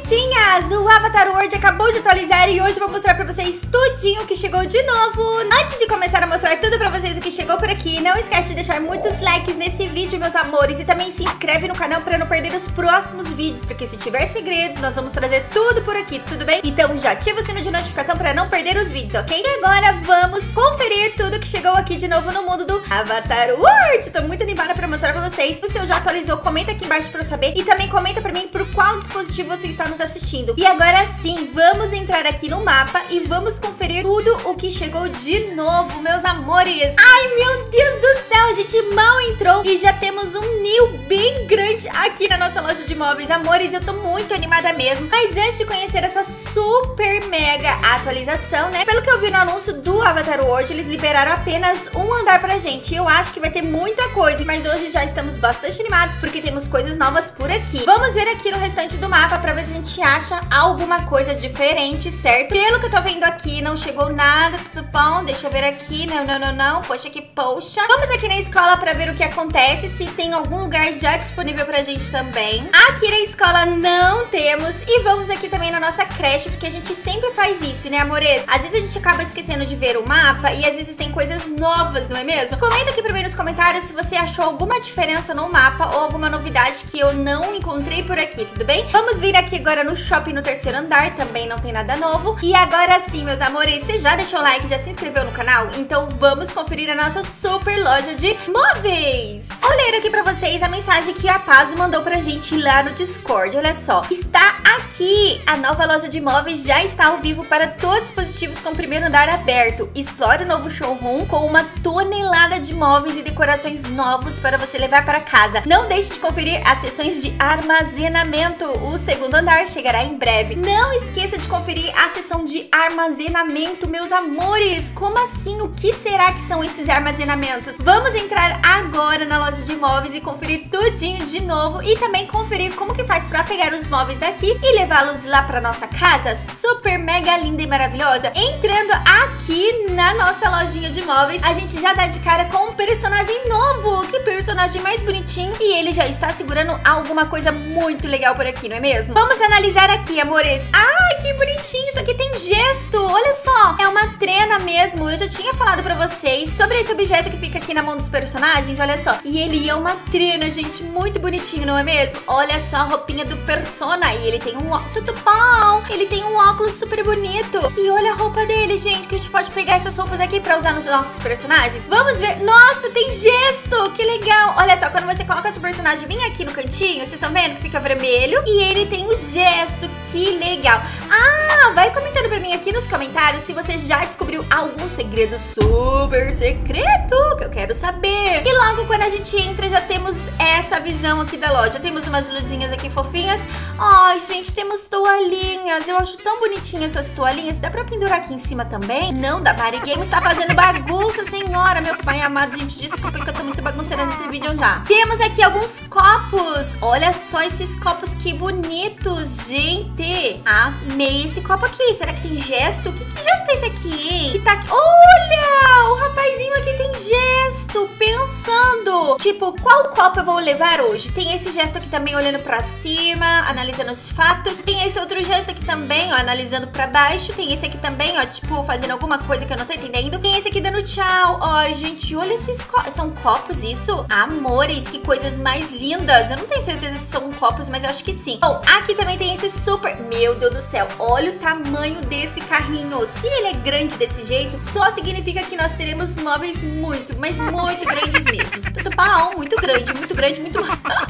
Gatinhas, o Avatar World acabou de atualizar e hoje eu vou mostrar pra vocês tudinho que chegou de novo. Antes de começar a mostrar tudo pra vocês o que chegou por aqui, não esquece de deixar muitos likes nesse vídeo, meus amores, e também se inscreve no canal pra não perder os próximos vídeos, porque se tiver segredos, nós vamos trazer tudo por aqui, tudo bem? Então já ativa o sino de notificação pra não perder os vídeos, ok? E agora vamos conferir tudo que chegou aqui de novo no mundo do Avatar World. Tô muito animada pra mostrar pra vocês. Se você já atualizou, comenta aqui embaixo pra eu saber, e também comenta pra mim por qual dispositivo você está nos assistindo. E agora sim, vamos entrar aqui no mapa e vamos conferir tudo o que chegou de novo, meus amores. Ai, meu Deus do céu, a gente mal entrou e já temos um new bem grande aqui na nossa loja de móveis. Amores, eu tô muito animada mesmo. Mas antes de conhecer essa super mega atualização, né? Pelo que eu vi no anúncio do Avatar World, eles liberaram apenas um andar pra gente. E eu acho que vai ter muita coisa, mas hoje já estamos bastante animados porque temos coisas novas por aqui. Vamos ver aqui no restante do mapa pra ver se a gente acha alguma coisa diferente, certo? Pelo que eu tô vendo aqui, não chegou nada, tudo bom? Deixa eu ver aqui, não, poxa que poxa. Vamos aqui na escola pra ver o que acontece, se tem algum lugar já disponível pra gente também. Aqui na escola não temos, e vamos aqui também na nossa creche, porque a gente sempre faz isso, né, amores? Às vezes a gente acaba esquecendo de ver o mapa e às vezes tem coisas novas, não é mesmo? Comenta aqui pra mim nos comentários se você achou alguma diferença no mapa ou alguma novidade que eu não encontrei por aqui, tudo bem? Vamos vir aqui agora no shopping no terceiro andar, também não tem nada novo. E agora sim, meus amores, você já deixou o like, já se inscreveu no canal? Então vamos conferir a nossa super loja de móveis. Vou ler aqui pra vocês a mensagem que a Paz mandou pra gente lá no Discord. Olha só, está aqui! A nova loja de móveis já está ao vivo para todos os dispositivos com o primeiro andar aberto. Explore o novo showroom com uma tonelada de móveis e decorações novos para você levar para casa. Não deixe de conferir as seções de armazenamento. O segundo andar chegará em breve. Não esqueça de conferir a seção de armazenamento, meus amores. Como assim? O que será que são esses armazenamentos? Vamos entrar agora na loja de móveis e conferir tudinho de novo e também conferir como que faz para pegar os móveis daqui e levá-los lá para nossa casa super mega linda e maravilhosa. Entrando aqui na nossa lojinha de móveis, a gente já dá de cara com um personagem novo. Que personagem mais bonitinho, e ele já está segurando alguma coisa muito legal por aqui, não é mesmo? Vamos analisar aqui, amores. Ai, que bonitinho, isso aqui tem gesto, olha só, é uma trena mesmo. Eu já tinha falado pra vocês sobre esse objeto que fica aqui na mão dos personagens, olha só. E ele é uma trena, gente, muito bonitinho, não é mesmo? Olha só a roupinha do Persona, e ele tem um óculos, tudo bom? Ele tem um óculos super bonito. E olha a roupa dele, gente, que a gente pode pegar essas roupas aqui pra usar nos nossos personagens. Vamos ver, nossa, tem gesto, que legal. Olha só, quando você coloca seu personagem bem aqui no cantinho, vocês estão vendo que fica vermelho, e ele tem o gesto, que legal. Ah, vai comentando pra mim aqui nos comentários se você já descobriu algum segredo super secreto que eu quero saber. E logo quando a gente entra já temos essa visão aqui da loja. Temos umas luzinhas aqui fofinhas. Ai, gente, temos toalhinhas. Eu acho tão bonitinhas essas toalhinhas. Dá pra pendurar aqui em cima também? Não, da Mari Games tá fazendo bagunça, senhora. Meu pai amado, gente, desculpa que eu tô muito bagunceira nesse vídeo já. Temos aqui alguns copos. Olha só esses copos, que bonitos, gente. Amei esse copo aqui. Será que tem gesto? Que gesto é esse aqui, hein? Que tá aqui. Olha, o rapazinho aqui tem gesto, pensando. Tipo, qual copo eu vou levar hoje? Tem esse gesto aqui também, olhando pra cima, analisando os fatos. Tem esse outro gesto aqui também, ó, analisando pra baixo. Tem esse aqui também, ó, tipo, fazendo alguma coisa que eu não tô entendendo. Tem esse aqui dando tchau. Ai, gente, olha esses copos. São copos isso? Amores, que coisas mais lindas. Eu não tenho certeza se são copos, mas eu acho que sim. Bom, aqui também tem esse super... Meu Deus do céu, olha o tamanho desse carrinho. Se ele é grande desse jeito, só significa que nós teremos móveis muito, mas muito grandes mesmo. Tudo bom? Muito grande, muito grande, muito...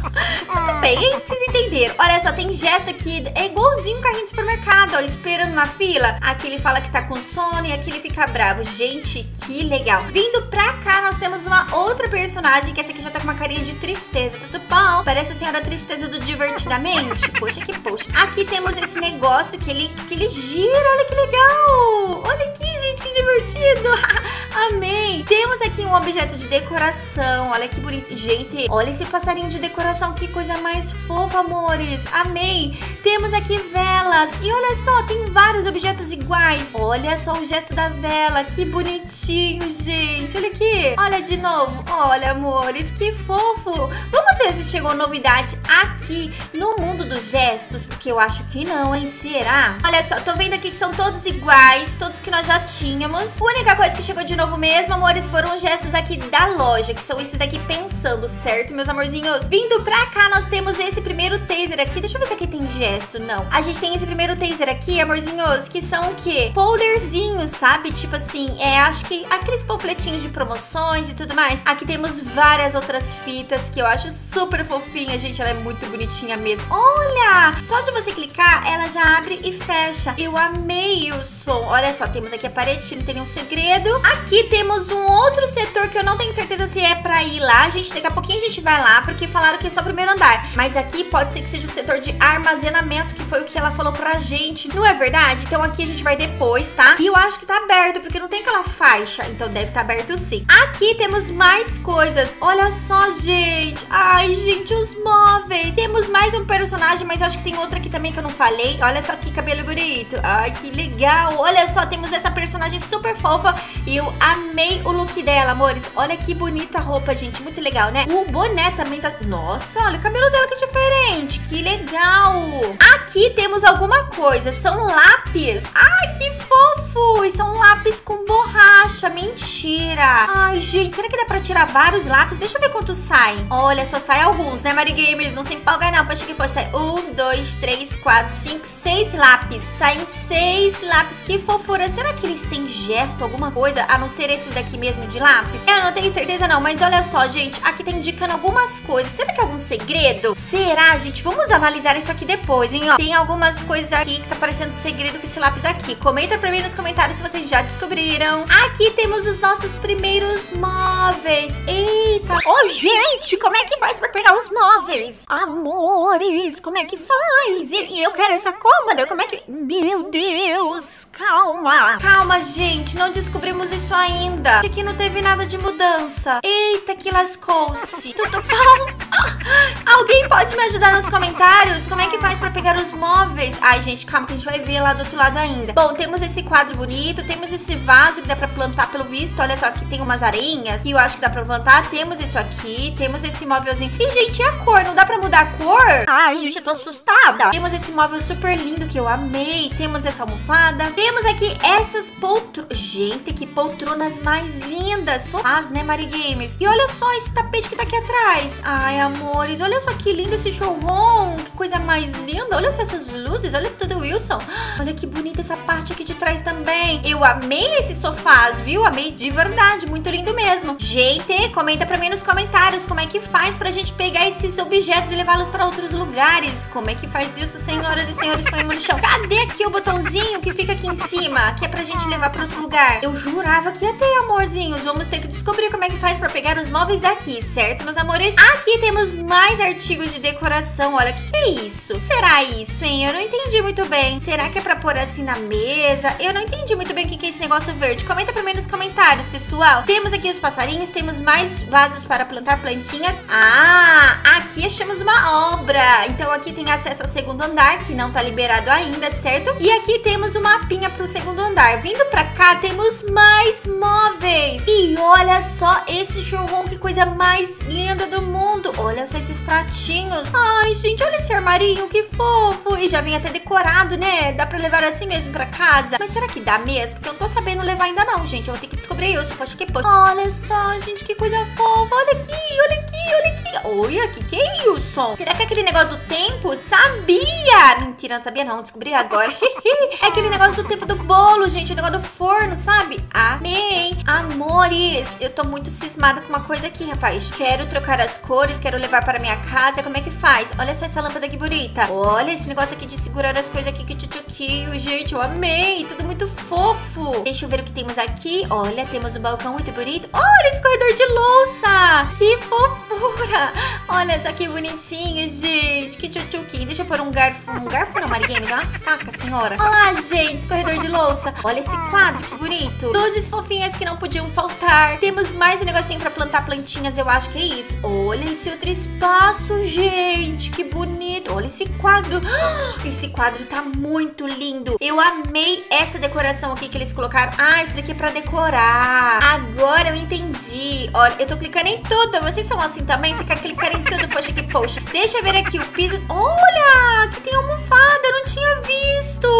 Tudo bem, é isso que vocês entenderam. Olha só, tem gesto aqui, é igualzinho um carrinho de supermercado, ó, esperando na fila. Aqui ele fala que tá com sono e aqui ele fica bravo. Gente, que legal. Vindo pra cá, nós temos uma outra personagem, que essa aqui já tá com uma carinha de tristeza. Tudo bom? Parece a senhora tristeza do Divertidamente. Poxa que poxa. Aqui temos esse negócio que ele gira, olha que legal. Olha aqui, gente, que divertido. Amei. Temos aqui um objeto de decoração. Olha que bonito. Gente, olha esse passarinho de decoração. Que coisa mais fofa, amores. Amei. Temos aqui velas. E olha só, tem vários objetos iguais. Olha só o gesto da vela. Que bonitinho, gente. Olha aqui. Olha de novo. Olha, amores, que fofo. Vamos ver se chegou novidade aqui no mundo dos gestos, porque eu acho que não, hein? Será? Olha só, tô vendo aqui que são todos iguais, todos que nós já tínhamos. A única coisa que chegou de novo mesmo, amores, foram os gestos aqui da loja, que são esses daqui pensando, certo, meus amorzinhos? Vindo pra cá, nós temos esse primeiro taser aqui. Deixa eu ver se aqui tem gesto. Não. A gente tem esse primeiro taser aqui, amorzinhos, que são o quê? Folderzinhos, sabe? Tipo assim, acho que aqueles panfletinhos de promoções e tudo mais. Aqui temos várias outras fitas que eu acho super fofinha, gente. Ela é muito bonitinha mesmo. Olha! Só de você clicar, ela já abre e fecha. Eu amei o som. Olha só, temos aqui a parede que não tem nenhum segredo. Aqui temos um outro setor que eu não tenho certeza se é pra ir lá. Gente, daqui a pouquinho a gente vai lá, porque falaram que é só o primeiro andar. Mas aqui pode ser que seja o setor de armazenamento, que foi o que ela falou pra gente. Não é verdade? Então aqui a gente vai depois, tá? E eu acho que tá aberto, porque não tem aquela faixa. Então deve estar aberto sim. Aqui temos mais coisas. Olha só, gente. Ai, gente, os móveis. Temos mais um personagem, mas acho que tem outra aqui também que eu não falei. Olha só que cabelo bonito. Ai, que legal. Olha só, temos essa personagem super fofa e eu amei o look dela, amores. Olha que bonita a roupa, gente. Muito legal, né? O boné também tá... Nossa, olha o cabelo dela que é diferente. Que legal. Aqui temos alguma coisa. São lápis. Ai, que fofo. E são lápis com borracha. Mentira. Ai, gente, será que dá pra tirar vários lápis? Deixa eu ver quantos saem. Olha, só sai alguns, né, Mari Gamers? Não se empolga não. Acho que pode sair 1, 2, 3, 4, 5, 6 lápis. Saem 6 lápis. Que fofura. Será que eles têm gesto, alguma coisa, a não ser esses daqui mesmo de lápis? Eu não tenho certeza não, mas olha só, gente. Aqui tá indicando algumas coisas. Será que é algum segredo? Será, gente? Vamos analisar isso aqui depois, hein? Ó, tem algumas coisas aqui que tá parecendo segredo com esse lápis aqui. Comenta pra mim nos comentários se vocês já descobriram. Aqui temos os nossos primeiros móveis. Eita. Ô, gente, como é que faz pra pegar os móveis? Amores, como é que faz? E eu quero essa cômoda, como é que... Meu Deus, calma. Calma, gente, não descobrimos isso ainda. Aqui não teve nada de mudança. Eita, que lascou-se. Tudo bom? Alguém pode me ajudar nos comentários? Como é que faz pra pegar os móveis? Ai, gente, calma que a gente vai ver lá do outro lado ainda. Bom, temos esse quadro bonito, temos esse vaso que dá pra plantar pelo visto. Olha só, aqui tem umas areinhas e eu acho que dá pra plantar. Temos isso aqui, temos esse móvelzinho. E, gente, e a cor? Não dá pra mudar a cor? Ai, gente, eu tô assustada. Temos esse móvel super lindo que eu amei. Temos essa almofada. Temos aqui essas poltronas. Gente, que poltronas mais lindas. Sofás, né, Mari Games? E olha só esse tapete que tá aqui atrás. Ai, amores, olha só que lindo esse showroom. Que coisa mais linda. Olha só essas luzes. Olha tudo, Wilson. Olha que bonita essa parte aqui de trás também. Eu amei esses sofás, viu? Amei de verdade. Muito lindo mesmo. Gente, comenta pra mim nos comentários como é que faz pra gente pegar esses objetos e levá-los pra outros lugares. Como é que faz isso, senhoras e senhores? Põe no chão. Cadê aqui o botãozinho que fica aqui em cima? Que é pra gente levar pra outro lugar. Eu jurava que ia ter, amorzinhos. Vamos ter que descobrir como é que faz pra pegar os móveis aqui, certo, meus amores? Aqui temos mais artigos de decoração. Olha, o que é isso? O que será isso, hein? Eu não entendi muito bem. Será que é pra pôr assim na mesa? Eu não entendi muito bem o que é esse negócio verde. Comenta pra mim nos comentários, pessoal. Temos aqui os passarinhos, temos mais vasos para plantar plantinhas. Ah, aqui achamos uma obra. Então aqui tem acesso ao segundo andar, que não tá liberado ainda, certo? E aqui temos um mapinha pro segundo andar. Vindo pra cá, temos mais móveis. E olha só esse showroom, que coisa mais linda do mundo. Olha só esses pratinhos. Ai, gente, olha esse armarinho, que fofo. E já vem até decorado, né? Dá pra levar assim mesmo pra casa. Mas será que dá mesmo? Porque eu não tô sabendo levar ainda não, gente. Eu vou ter que descobrir isso. Poxa, que poxa. Olha só, gente, que coisa fofa. Olha aqui, olha aqui, olha aqui. Olha, que é isso? Será que é aquele negócio do tempo? Sabia! Mentira, não sabia não. Descobri agora. É aquele negócio do tempo do bolo, gente. O negócio do forno, sabe? Amei. Amores, eu tô muito cismada com uma coisa aqui, rapaz. Quero trocar as cores, quero levar para minha casa. Como é que faz? Olha só essa lâmpada que bonita. Olha esse esse negócio aqui de segurar as coisas aqui, que tchutchuquinho, gente, eu amei. Tudo muito fofo. Deixa eu ver o que temos aqui. Olha, temos um balcão muito bonito. Olha esse corredor de louça. Que fofura. Olha só que bonitinho, gente. Que tchutchuquinho. Deixa eu pôr um garfo. Um garfo não, Mari Games, é uma faca, senhora. Olha lá, gente, esse corredor de louça. Olha esse quadro, que bonito. Luzes fofinhas que não podiam faltar. Temos mais um negocinho pra plantar plantinhas, eu acho que é isso. Olha esse outro espaço, gente. Que bonito. Olha esse quadro. Esse quadro tá muito lindo. Eu amei essa decoração aqui que eles colocaram. Ah, isso daqui é pra decorar. Agora eu entendi. Olha, eu tô clicando em tudo. Vocês são assim também? Fica clicando em tudo, poxa que poxa. Deixa eu ver aqui o piso. Olha, aqui tem almofada. Eu não tinha visto.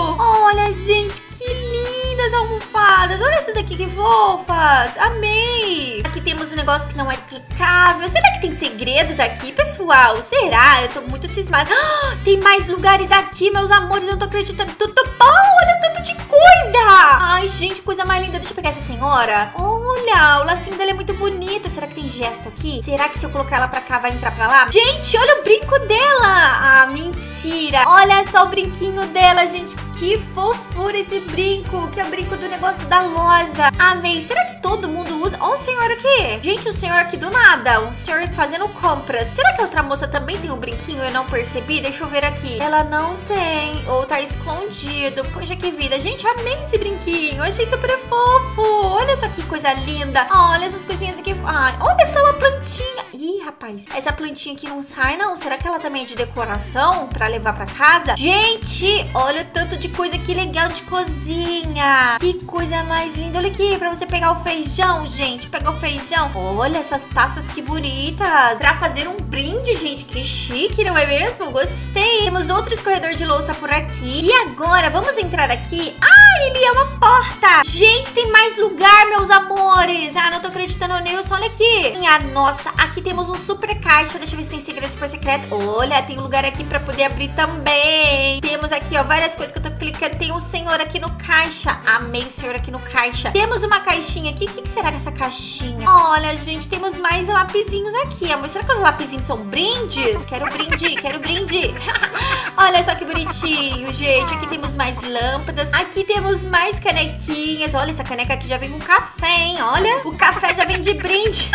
Olha, gente, que lindas almofadas. Olha essas daqui que fofas. Amei. Aqui temos um negócio que não é clicável. Será que tem segredos aqui, pessoal? Será? Eu tô muito cismada. Tem mais lugares aqui, meus amores. Eu não tô acreditando. Tudo bom? Olha tanto de coisa. Ai, gente, coisa mais linda. Deixa eu pegar essa senhora. Olha, o lacinho dela é muito bonito. Será que tem gesto aqui? Será que se eu colocar ela pra cá, vai entrar pra lá? Gente, olha o brinco dela. Ah, mentira. Olha só o brinquinho dela, gente. Que fofura esse brinco. Que é o brinco do negócio da loja. Amei. Será que todo mundo usa? Olha o senhor aqui. Gente, o senhor aqui do nada. Um senhor fazendo compras. Será que a outra moça também tem um brinquinho? Eu não percebi. Deixa eu ver aqui. Ela não tem. Ou tá escondido. Poxa, que vida. Gente, amei esse brinquinho. Eu achei super fofo. Olha só que coisa linda. Olha essas coisinhas aqui. Ai, olha só uma plantinha. Ih, rapaz. Essa plantinha aqui não sai, não. Será que ela também é de decoração pra levar pra casa? Gente, olha o tanto de coisa que legal de cozinha. Que coisa mais linda. Olha aqui, pra você pegar o feijão, gente. Pegar o feijão. Olha essas taças que bonitas. Pra fazer um brinde, gente. Que chique, não é mesmo? Gostei. Temos outro escorredor de louça por aqui. E agora, vamos entrar aqui. Ah, ele é uma porta. Gente, tem mais lugar, meus amores. Ah, não tô acreditando nisso. Olha aqui. Minha nossa, aqui temos um super caixa. Deixa eu ver se tem segredo super secreto. Olha, tem lugar aqui pra poder abrir também. Temos aqui, ó, várias coisas que eu tô clicando. Tem um senhor aqui no caixa. Amei o senhor aqui no caixa. Temos uma caixinha aqui. O que será dessa caixinha? Olha, gente, temos mais lapisinhos aqui, amor. Será que os lapisinhos são brindes? Quero brinde, quero brinde. Olha só que bonitinho, gente. Aqui temos mais lâmpadas. Aqui temos mais canequinhas. Olha, essa caneca aqui já vem com café, hein? Olha, o café já vem de brinde.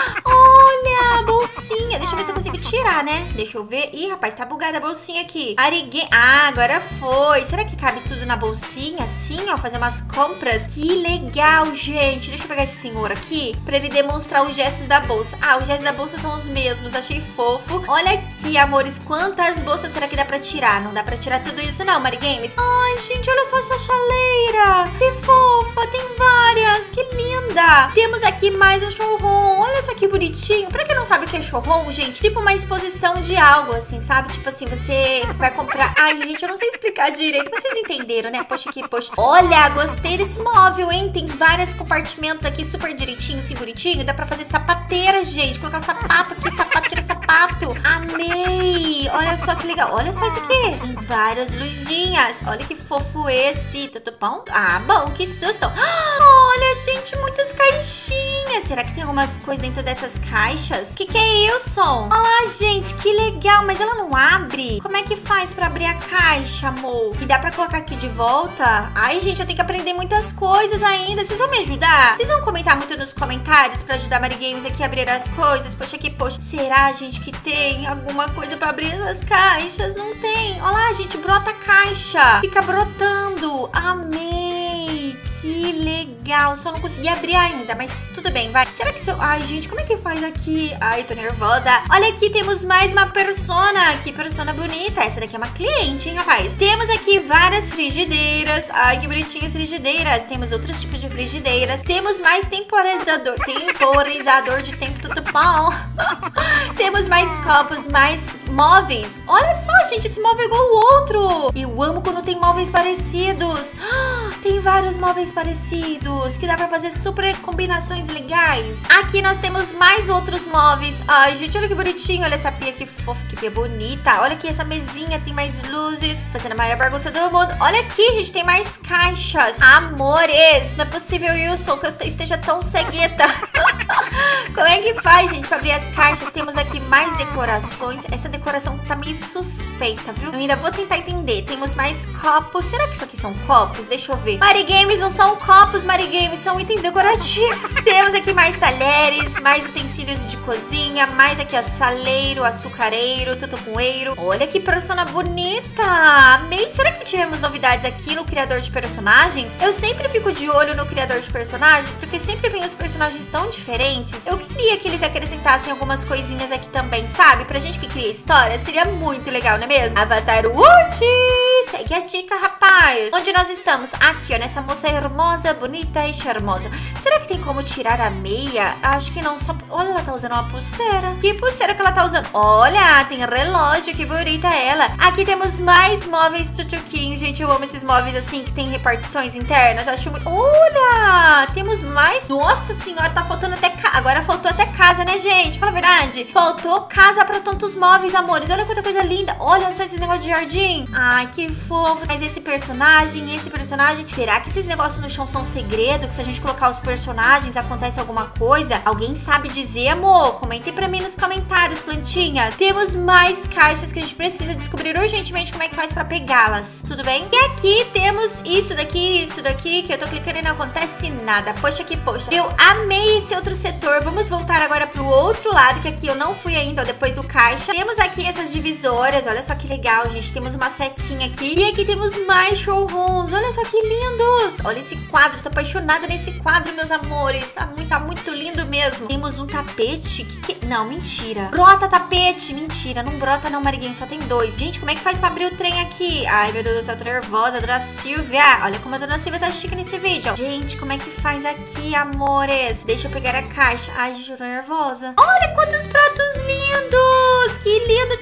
Olha, a bolsinha. Deixa eu ver se eu consigo tirar, né? Deixa eu ver. Ih, rapaz, tá bugada a bolsinha aqui. Arigue... Ah, agora foi. Será que cabe tudo na bolsinha? Assim, ó, fazer umas compras. Que legal, gente. Deixa eu pegar esse senhor aqui pra ele demonstrar os gestos da bolsa. Ah, os gestos da bolsa são os mesmos. Achei fofo. Olha aqui, amores. Quantas bolsas será que dá pra tirar? Não dá pra tirar tudo isso não, Mari Games. Ai, gente, olha só essa chaleira. Que fofa. Tem várias. Que linda. Temos aqui mais um showroom. Olha só que bonitinho. Pra quem não sabe o que é showroom, gente, tipo uma exposição de algo, assim, sabe? Tipo assim, você vai comprar... Ai, gente, eu não sei explicar direito. Vocês entenderam, né? Poxa aqui, poxa. Olha, gostei desse móvel, hein? Tem vários compartimentos aqui super direitinho, assim, bonitinho. Dá pra fazer sapateira, gente. Colocar sapato aqui, sapato, tira sapato. Amei. Olha só que legal. Olha só isso aqui. Tem várias luzinhas. Olha que fofo esse. Tudo bom? Ah, bom, que susto. Olha, gente, muitas caixinhas. Será que tem algumas coisas dentro dessas caixas? O que é isso? Olha, gente, que legal. Mas ela não abre? Como é que faz pra abrir a caixa, amor? E dá pra colocar aqui de volta? Ai, gente, eu tenho que aprender muitas coisas ainda. Vocês vão me ajudar? Vocês vão comentar muito nos comentários pra ajudar a Mari Games aqui a abrir as coisas? Poxa, que poxa. Será, gente, que tem alguma coisa pra abrir essas caixas? Não tem. Olha lá, gente, brota a caixa. Fica brotando. Amei. Que legal. Só não consegui abrir ainda, mas tudo bem, vai. Será que se eu... Ai, gente, como é que faz aqui? Ai, tô nervosa. Olha aqui, temos mais uma persona. Que persona bonita. Essa daqui é uma cliente, hein, rapaz? Temos aqui várias frigideiras. Ai, que bonitinhas frigideiras. Temos outros tipos de frigideiras. Temos mais temporizador. Temporizador de tempo, tudo bom. Temos mais copos, mais móveis. Olha só, gente, esse móvel é igual o outro. Eu amo quando tem móveis parecidos. Tem vários móveis parecidos que dá pra fazer super combinações legais. Aqui nós temos mais outros móveis. Ai, gente, olha que bonitinho. Olha essa pia que fofa, que pia bonita. Olha aqui essa mesinha, tem mais luzes, fazendo a maior bagunça do mundo. Olha aqui, gente, tem mais caixas. Amores, não é possível, Wilson, que eu esteja tão cegueta. Como é que faz, gente, pra abrir as caixas? Temos aqui mais decorações. Essa decoração tá meio suspeita, viu? Eu ainda vou tentar entender. Temos mais copos. Será que isso aqui são copos? Deixa eu ver. Marigames não são copos, Marigames. São itens decorativos. Temos aqui mais talheres, mais utensílios de cozinha. Mais aqui, ó, saleiro, açucareiro, tutucueiro. Olha que persona bonita. Amei. Será que tivemos novidades aqui no criador de personagens? Eu sempre fico de olho no criador de personagens, porque sempre vem os personagens tão diferentes. Eu queria que eles acrescentassem algumas coisinhas aqui também, sabe? Pra gente que cria história, seria muito legal, não é mesmo? Avatar Uchi! Segue a dica, rapaz! Onde nós estamos? Aqui, ó, nessa moça hermosa, bonita e charmosa. Será que tem como tirar a meia? Acho que não, só... Olha, ela tá usando uma pulseira. Que pulseira que ela tá usando? Olha, tem relógio, que bonita ela. Aqui temos mais móveis tchutchuquinhos, gente. Eu amo esses móveis assim, que tem repartições internas. Acho muito... Olha! Temos mais... Nossa senhora, tá faltando até... Agora faltou até casa, né, gente? Fala a verdade. Faltou casa pra tantos móveis, amores. Olha quanta coisa linda. Olha só esses negócios de jardim. Ai, que fofo. Mas esse personagem... Será que esses negócios no chão são segredo? Que se a gente colocar os personagens, acontece alguma coisa? Alguém sabe dizer, amor? Comentem pra mim nos comentários, plantinhas. Temos mais caixas que a gente precisa descobrir urgentemente como é que faz pra pegá-las. Tudo bem? E aqui temos isso daqui, que eu tô clicando e não acontece nada. Poxa que poxa. Eu amei esse outro setor. Vamos voltar agora pro outro lado, que aqui eu não fui ainda, ó, depois do caixa. Temos aqui essas divisoras. Olha só que legal, gente. Temos uma setinha aqui. E aqui temos mais showrooms. Olha só que lindos. Olha esse quadro. Tô apaixonada nesse quadro, meus amores. Tá muito lindo mesmo. Temos um tapete. Não, mentira. Brota tapete. Mentira, não brota não, Mariguinho. Só tem dois. Gente, como é que faz pra abrir o trem aqui? Ai, meu Deus do céu, tô nervosa. Dona Silvia. Olha como a Dona Silvia tá chique nesse vídeo, ó. Gente, como é que faz aqui, amores? Deixa eu pegar a caixa. Ai, gente, eu tô nervosa. Olha quantos pratos lindos. Que lindo.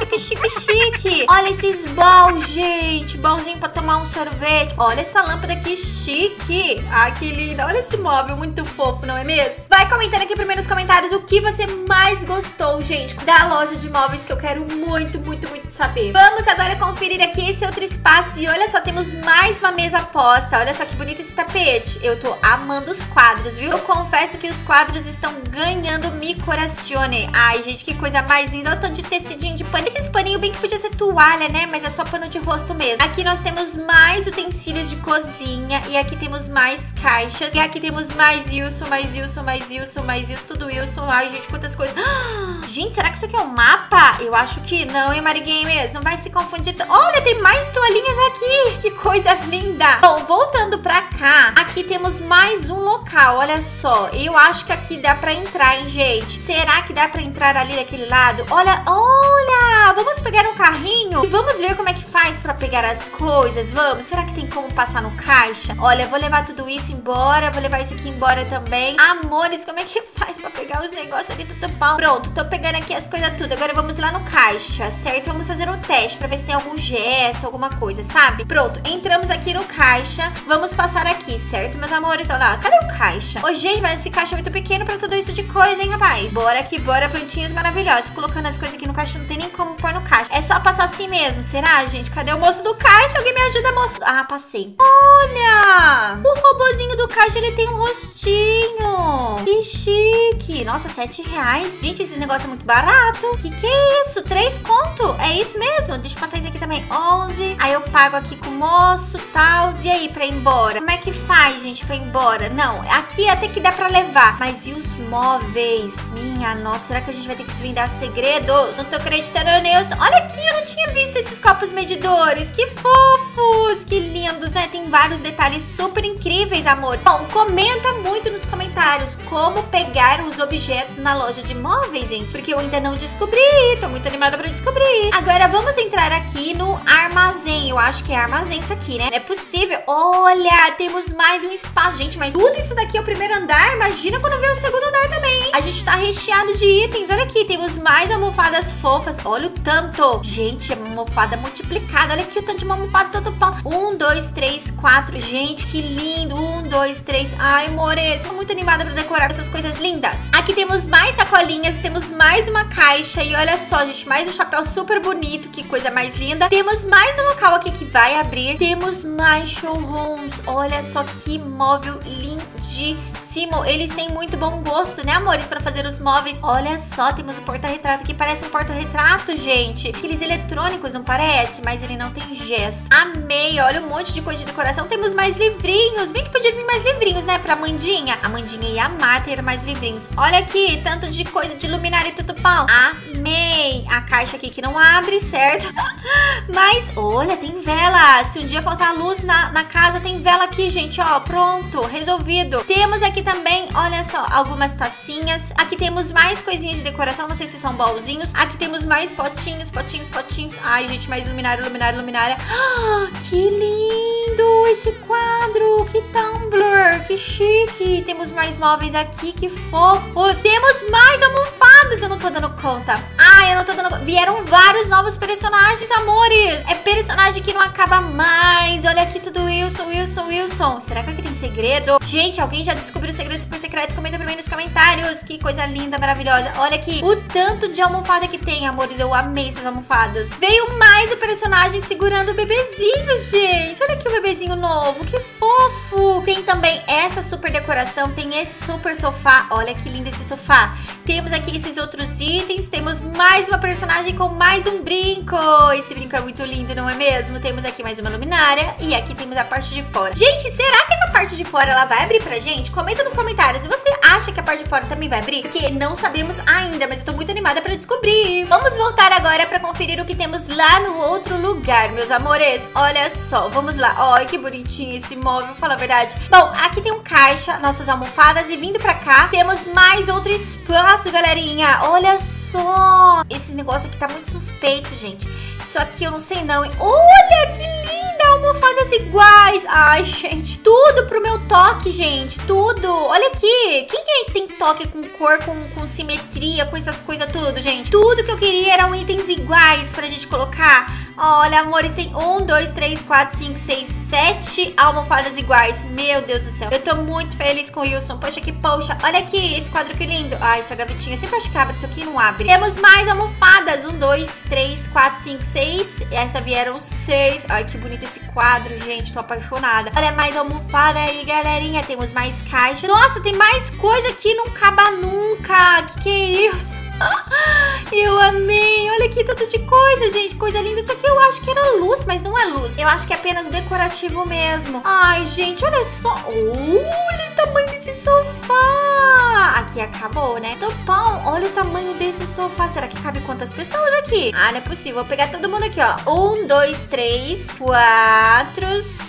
Chique. Olha esses bowls, gente. Bowlzinho pra tomar um sorvete. Olha essa lâmpada que chique. Ai, que linda. Olha esse móvel muito fofo, não é mesmo? Vai comentando aqui primeiro nos comentários o que você mais gostou, gente, da loja de móveis, que eu quero muito saber. Vamos agora conferir aqui esse outro espaço. E olha só, temos mais uma mesa posta. Olha só que bonito esse tapete. Eu tô amando os quadros, viu? Eu confesso que os quadros estão ganhando mi corazione. Ai, gente, que coisa mais linda. Olha o tanto de tecidinho de pano. Esses paninhos bem que podia ser toalha, né? Mas é só pano de rosto mesmo. Aqui nós temos mais utensílios de cozinha. E aqui temos mais caixas. E aqui temos mais Wilson, tudo Wilson. Ai, gente, quantas coisas. Gente, será que isso aqui é um mapa? Eu acho que não, hein, Marigames? Não vai se confundir. Olha, tem mais toalhinhas aqui. Que coisa linda. Bom, voltando pra cá, aqui temos mais um local, olha só. Eu acho que aqui dá pra entrar, hein, gente? Será que dá pra entrar ali daquele lado? Olha. Vamos pegar um carrinho e vamos ver como é que faz pra pegar as coisas. Vamos. Será que tem como passar no caixa? Olha, vou levar tudo isso embora. Vou levar isso aqui embora também. Amores, como é que faz pra pegar os negócios ali do pau? Pronto, tô pegando aqui as coisas tudo. Agora vamos lá no caixa, certo? Vamos fazer um teste pra ver se tem algum gesto, alguma coisa, sabe? Pronto, entramos aqui no caixa. Vamos passar aqui, certo, meus amores? Olha lá, cadê o caixa? Ô, gente, mas esse caixa é muito pequeno pra tudo isso de coisa, hein, rapaz? Bora aqui, bora, plantinhas maravilhosas. Colocando as coisas aqui no caixa, não tem nem como pôr no caixa. É só passar assim mesmo, será, gente? Cadê o moço do caixa? Alguém me ajuda, moço? Ah, passei. Olha! O robozinho do caixa, ele tem um rostinho. Que chique. Nossa, R$7. Gente, esse negócio é muito barato. Que é isso? 3 conto? É isso mesmo? Deixa eu passar isso aqui também. 11. Aí eu pago aqui com o moço, tal. E aí, pra ir embora? Como é que faz, gente, pra ir embora? Não, aqui até que dá pra levar. Mas e os móveis? Minha nossa, será que a gente vai ter que desvendar segredos? Não tô acreditando nisso. Olha aqui, eu não tinha visto esses copos medidores. Que fofos, que lindos, né? Tem vários detalhes super incríveis, amores. Bom, comenta muito nos comentários como pegar os objetos na loja de móveis, gente. Porque eu ainda não descobri. Tô muito animada pra descobrir. Agora vamos entrar aqui no armazém. Eu acho que é armazém isso aqui, né? Não é possível. Olha, temos mais um espaço, gente. Mas tudo isso daqui é o primeiro andar. Imagina quando vê o segundo andar também. A gente tá recheado de itens. Olha aqui, temos mais almofadas fofas. Olha o tanto. Gente, é uma almofada multiplicada. Olha aqui o tanto de uma almofada todo pão. 1, 2, 3, 4. Gente, que lindo. 1, 2, 3. Ai, amores, tô muito animada pra decorar essas coisas lindas. Aqui temos mais sacolinhas. Temos mais uma caixa. E olha só, gente, mais um chapéu super bonito. Que coisa mais linda. Temos mais um local aqui que vai abrir. Temos mais showrooms. Olha só que móvel lindíssimo. Simo, eles têm muito bom gosto, né, amores, pra fazer os móveis. Olha só, temos um porta-retrato que parece um porta-retrato, gente. Aqueles eletrônicos, não parece? Mas ele não tem gesto. Amei, olha um monte de coisa de decoração. Temos mais livrinhos. Bem que podia vir mais livrinhos, né, pra Amandinha. A Amandinha e a Marta ter mais livrinhos. Olha aqui, tanto de coisa de luminária e tutupão. Amei. A caixa aqui que não abre, certo? Mas, olha, tem vela. Se um dia faltar luz na casa, tem vela aqui, gente, ó. Pronto, resolvido. Temos aqui também, olha só, algumas tacinhas. Aqui temos mais coisinhas de decoração, não sei se são bolzinhos. Aqui temos mais potinhos. Ai, gente, mais luminária. Que lindo esse quadro. Que Tumblr, que chique. Temos mais móveis aqui, que fofos. Temos mais almofadas, eu não tô dando conta. Eu não tô dando conta. Vieram vários novos personagens, amores. É personagem que não acaba mais. Olha aqui tudo Wilson. Será que aqui tem segredo? Gente, alguém já descobriu o segredo super secreto? Comenta pra mim nos comentários. Que coisa linda, maravilhosa. Olha aqui o tanto de almofada que tem, amores. Eu amei essas almofadas. Veio mais o personagem segurando o bebezinho, gente. Olha aqui o bebezinho novo. Que fofo. Tem também essa super decoração. Tem esse super sofá. Olha que lindo esse sofá. Temos aqui esses outros itens. Temos mais uma personagem com mais um brinco. Esse brinco é muito lindo, não é mesmo? Temos aqui mais uma luminária. E aqui temos a parte de fora. Gente, será que essa parte de fora ela vai abrir pra gente? Comenta nos comentários se você acha que a parte de fora também vai abrir. Porque não sabemos ainda, mas eu tô muito animada pra descobrir. Vamos voltar agora pra conferir o que temos lá no outro lugar, meus amores. Olha só, vamos lá. Olha que bonitinho esse móvel, vou falar a verdade. Bom, aqui tem um caixa, nossas almofadas. E vindo pra cá, temos mais outro espaço, galerinha. Olha só. Esse negócio aqui tá muito suspeito, gente. Isso aqui eu não sei não, hein? Olha que linda! Almofadas iguais. Ai, gente. Tudo pro meu toque, gente. Tudo. Olha aqui. Quem é que tem toque com cor, com simetria, com essas coisas tudo, gente? Tudo que eu queria eram itens iguais pra gente colocar. Olha, amores, tem 1, 2, 3, 4, 5, 6, 7 almofadas iguais. Meu Deus do céu. Eu tô muito feliz com o Wilson. Poxa. Olha aqui, esse quadro que lindo. Ai, essa gavetinha. Eu sempre acho que abre, isso aqui não abre. Temos mais almofadas. 1, 2, 3, 4, 5, 6. Essa vieram 6. Ai, que bonito esse quadro, gente. Tô apaixonada. Olha, mais almofada aí, galerinha. Temos mais caixas. Nossa, tem mais coisa aqui. Não acaba nunca. Que é isso? Eu amei. Olha aqui, tanto de coisa, gente. Coisa linda. Isso aqui eu acho que era luz, mas não é luz. Eu acho que é apenas decorativo mesmo. Ai, gente, olha só. Olha o tamanho desse sofá. Aqui acabou, né? Topão, olha o tamanho desse sofá. Será que cabe quantas pessoas aqui? Não é possível. Vou pegar todo mundo aqui, ó. 1, 2, 3, 4,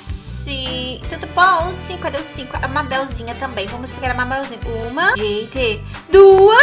5. Tudo bom? 5. Cadê os 5? A Mabelzinha também. Vamos pegar a Mabelzinha. 1, gente. 2,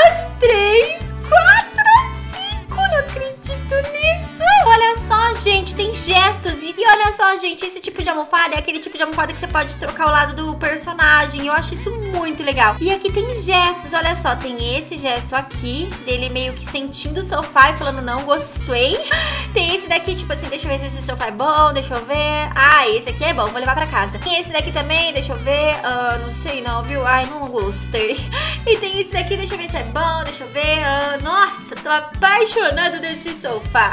3, 4, 5. Não acredito nisso. Olha só, gente. Tem gestos. E olha só, gente. Esse tipo de almofada é aquele tipo de almofada que você pode trocar o lado do personagem. Eu acho isso muito legal. E aqui tem gestos. Olha só. Tem esse gesto aqui. Dele meio que sentindo o sofá e falando, não gostei. Tem esse daqui, tipo assim, deixa eu ver se esse sofá é bom. Deixa eu ver. Esse aqui é bom. Vou levar pra casa. Tem esse daqui também. Deixa eu ver. Não sei não, viu? Ai, não gostei. E tem esse daqui. Deixa eu ver se é bom. Deixa eu ver. Nossa, tô apaixonada desse sofá.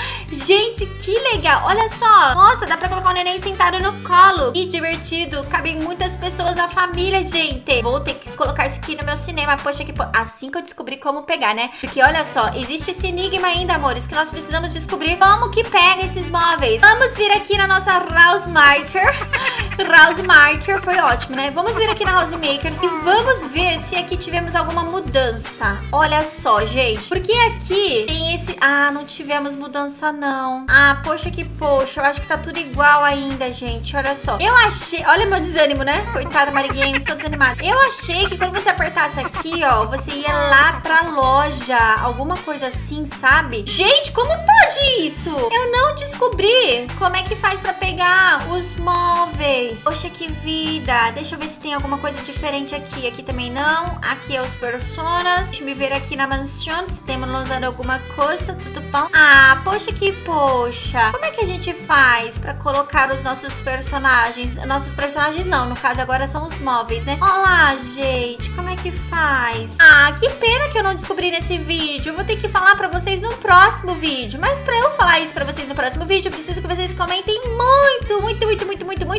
Gente, que legal. Olha só. Nossa, dá pra colocar o neném sentado no colo. Que divertido. Cabem muitas pessoas da família, gente. Vou ter que colocar isso aqui no meu cinema. Poxa, que assim que eu descobri como pegar, né? Porque olha só, existe esse enigma ainda, amores, que nós precisamos descobrir como que pega esses móveis. Vamos vir aqui na nossa House Maker. House Maker foi ótimo, né? Vamos vir aqui na House Maker e vamos ver se aqui tivemos alguma mudança. Olha só, gente. Porque aqui tem esse... não tivemos mudança, não. Poxa que poxa. Eu acho que tá tudo igual ainda, gente. Olha só. Eu achei... Olha meu desânimo, né? Coitada, Marigames, tô desanimada. Eu achei que quando você apertasse aqui, ó, você ia lá pra loja. Alguma coisa assim, sabe? Gente, como pode isso? Eu não descobri como é que faz pra pegar os móveis. Poxa, que vida. Deixa eu ver se tem alguma coisa diferente aqui. Aqui também não. Aqui é os personas. Deixa eu ver aqui na mansão se temos usando alguma coisa. Tudo bom? Poxa que poxa. Como é que a gente faz pra colocar os nossos personagens? Nossos personagens não. No caso agora são os móveis, né? Olá, gente. Como é que faz? Que pena que eu não descobri nesse vídeo. Eu vou ter que falar pra vocês no próximo vídeo. Mas pra eu falar isso pra vocês no próximo vídeo, eu preciso que vocês comentem muito aqui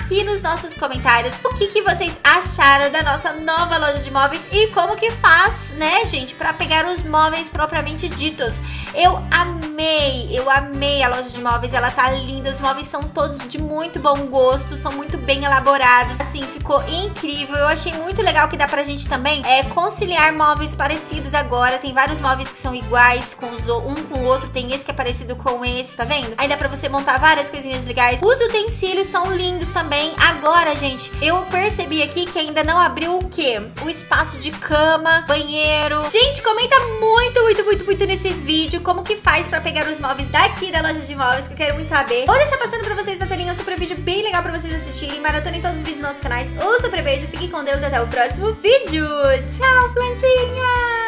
aqui nos nossos comentários o que vocês acharam da nossa nova loja de móveis e como que faz, né, gente, pra pegar os móveis propriamente ditos. Eu amei a loja de móveis, ela tá linda, os móveis são todos de muito bom gosto, são muito bem elaborados, assim, ficou incrível. Eu achei muito legal que dá pra gente também conciliar móveis parecidos agora, tem vários móveis que são iguais um com o outro, tem esse que é parecido com esse, tá vendo? Aí dá pra você montar várias coisinhas legais. Os utensílios são lindos também. Agora, gente, eu percebi aqui que ainda não abriu o quê? O espaço de cama, banheiro. Gente, comenta muito nesse vídeo como que faz pra pegar os móveis daqui da loja de móveis, que eu quero muito saber. Vou deixar passando pra vocês na telinha um super vídeo bem legal pra vocês assistirem. Maratonem todos os vídeos dos nossos canais. Um super beijo, fiquem com Deus e até o próximo vídeo. Tchau, plantinha!